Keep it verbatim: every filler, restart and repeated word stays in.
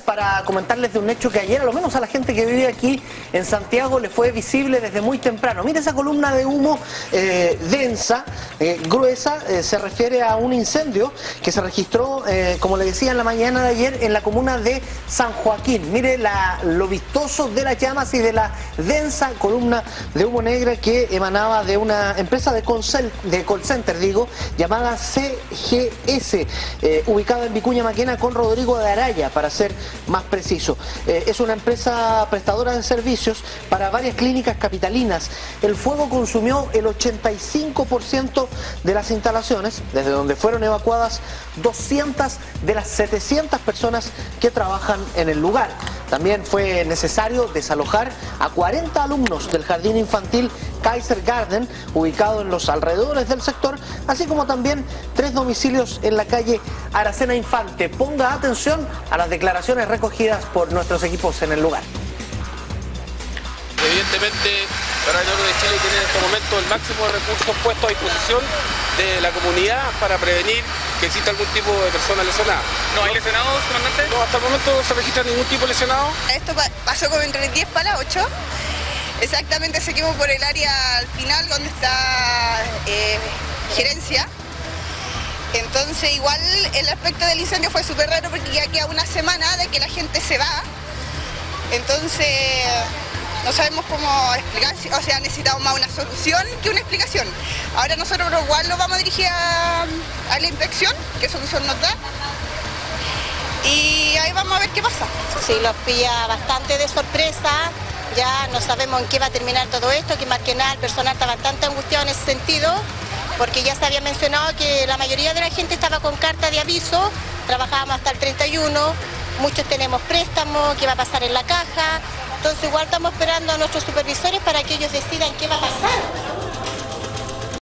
para comentarles de un hecho que ayer, a lo menos a la gente que vive aquí en Santiago, le fue visible desde muy temprano. Mire esa columna de humo eh, densa, eh, gruesa, eh, se refiere a un incendio que se registró, eh, como le decía, en la mañana de ayer en la comuna de San Joaquín. Mire la, lo vistoso de las llamas y de la densa columna de humo negra que emanaba de una empresa de call, de call center, digo, llamada C G S, eh, ubicada en Vicuña Maquena con Rodrigo de Araya, para ser más preciso. Eh, es una empresa prestadora de servicios para varias clínicas capitalinas. El fuego consumió el ochenta y cinco por ciento de las instalaciones, desde donde fueron evacuadas doscientas de las setecientas personas que trabajan en el lugar. También fue necesario desalojar a cuarenta alumnos del jardín infantil Kaiser Garden, ubicado en los alrededores del sector, así como también tres domicilios en la calle Aracena Infante. Ponga atención a las declaraciones recogidas por nuestros equipos en el lugar. Evidentemente, la Radio de Chile tiene en este momento el máximo de recursos puestos a disposición de la comunidad para prevenir que exista algún tipo de persona lesionada. ¿No hay lesionados, comandante? No, hasta el momento no se registra ningún tipo de lesionado. Esto pasó como entre diez para las ocho. Exactamente, seguimos por el área al final donde está eh, gerencia. Entonces igual el aspecto del incendio fue súper raro porque ya queda una semana de que la gente se va. Entonces no sabemos cómo explicar, o sea, necesitamos más una solución que una explicación. Ahora nosotros igual lo vamos a dirigir a, a la inspección, qué solución nos da. Y ahí vamos a ver qué pasa. Sí, los pilla bastante de sorpresa. Ya no sabemos en qué va a terminar todo esto, que más que nada el personal está bastante angustiado en ese sentido, porque ya se había mencionado que la mayoría de la gente estaba con carta de aviso, trabajábamos hasta el treinta y uno, muchos tenemos préstamos, qué va a pasar en la caja, entonces igual estamos esperando a nuestros supervisores para que ellos decidan qué va a pasar.